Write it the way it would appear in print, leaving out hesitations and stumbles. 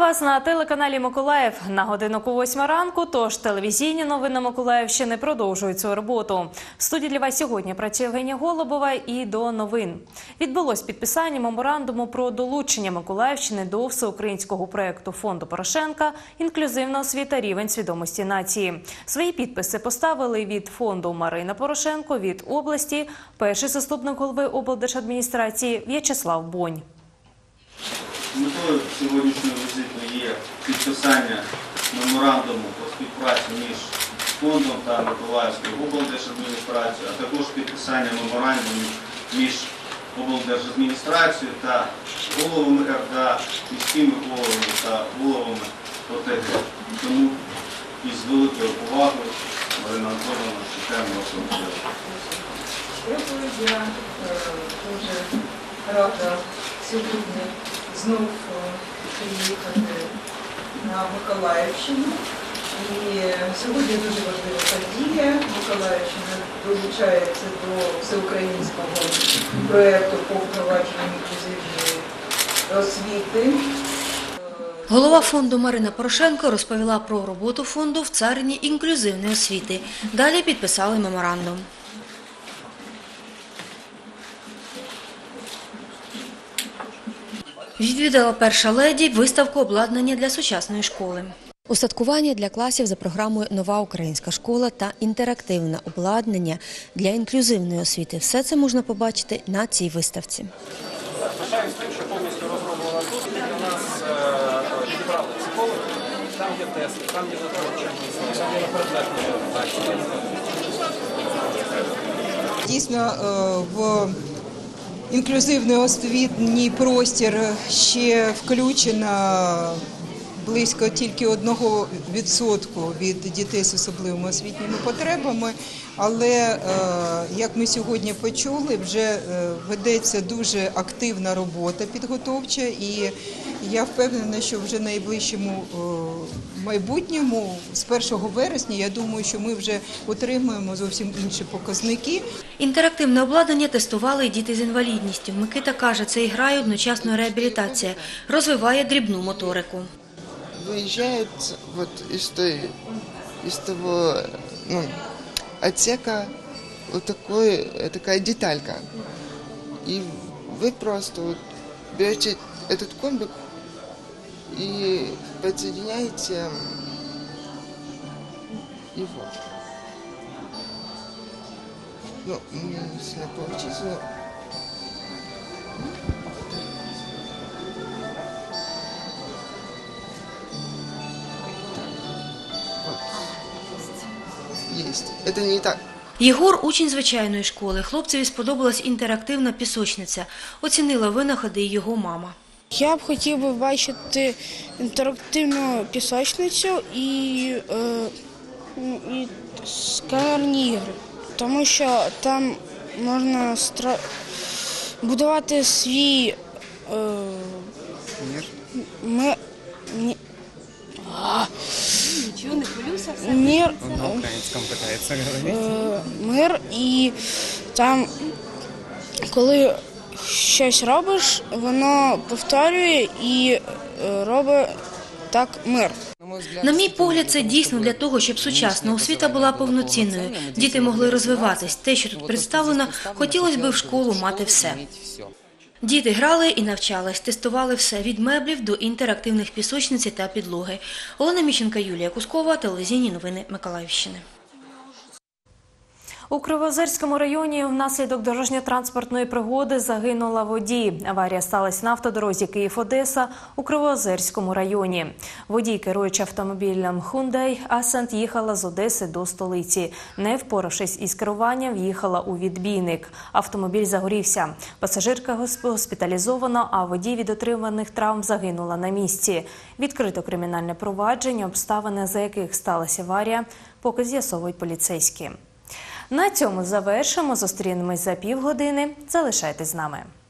вас на телеканалі Миколаїв. На годинку 8 ранку, тож телевізійні новини Миколаївщини продовжують свою роботу. В студії для вас сьогодні працює Євгенія Голубова і до новин. Відбулось підписання меморандуму про долучення Миколаївщини до всеукраїнського проєкту Фонду Порошенка «Інклюзивна освіта. Рівень свідомості нації». Свої підписи поставили від фонду Марина Порошенко, від області перший заступник голови облдержадміністрації В'ячеслав Бонь. Метою сьогоднішнього візиту є підписання меморандуму про співпрацю між фондом та Миколаївською облдержадміністрацією, а також підписання меморандуму між облдержадміністрацією та головами РДА, міськими головами та головами ОТГ. Тому із великою повагою Марина Анатоліївна чекаємо вас на роботу. Я дуже рада сьогодні знов приїхати на Миколаївщину. І сьогодні дуже важлива подія. Миколаївщина долучається до всеукраїнського проєкту по впровадженню інклюзивної освіти. Голова фонду Марина Порошенко розповіла про роботу фонду в царині інклюзивної освіти. Далі підписали меморандум. Відвідала перша леді виставку обладнання для сучасної школи. Устаткування для класів за програмою «Нова українська школа» та інтерактивне обладнання для інклюзивної освіти. Все це можна побачити на цій виставці. Пишаюсь тим, що повністю розроблена тут. Для нас відібрали психологи, там є тести, там є дотворча місце, там є предметні. Дійсно, в інклюзивний освітній простір ще включено близько тільки 1% від дітей з особливими освітніми потребами, але, як ми сьогодні почули, вже ведеться дуже активна робота підготовча, і я впевнена, що вже в найближчому майбутньому, з 1 вересня, я думаю, що ми вже отримаємо зовсім інші показники. Інтерактивне обладнання тестували і діти з інвалідністю. Микита каже, це і гра, і одночасно реабілітація, розвиває дрібну моторику. Выезжает вот из того отсека вот такая деталька. И вы просто вот берете этот комбик и подсоединяете его. Ну, если получится, есть. Это не так. Єгор – учень звичайної школи. Хлопцеві сподобалась інтерактивна пісочниця. Оцінила винаходи і його мама. Я б хотів би бачити інтерактивну пісочницю і сканерні ігри, тому що там можна будувати свій мир, На українському питається говорити. мир, і там, коли щось робиш, воно повторює і робить так мир. На мій погляд, це дійсно для того, щоб сучасна освіта була повноцінною. Діти могли розвиватись. Те, що тут представлено, хотілося б в школу мати все. Діти грали і навчались, тестували все – від меблів до інтерактивних пісочниць та підлоги. Олена Міщенка, Юлія Кускова, телевізійні новини Миколаївщини. У Кривоозерському районі внаслідок дорожньо-транспортної пригоди загинула водій. Аварія сталася на автодорозі Київ-Одеса у Кривоозерському районі. Водій, керуючи автомобілем Hyundai Accent, їхала з Одеси до столиці. Не впоравшись із керуванням, в'їхала у відбійник. Автомобіль загорівся. Пасажирка госпіталізована, а водій від отриманих травм загинула на місці. Відкрито кримінальне провадження, обставини, за яких сталася аварія, поки з'ясовують поліцейські. На цьому завершимо. Зустрінемось за півгодини. Залишайтесь з нами.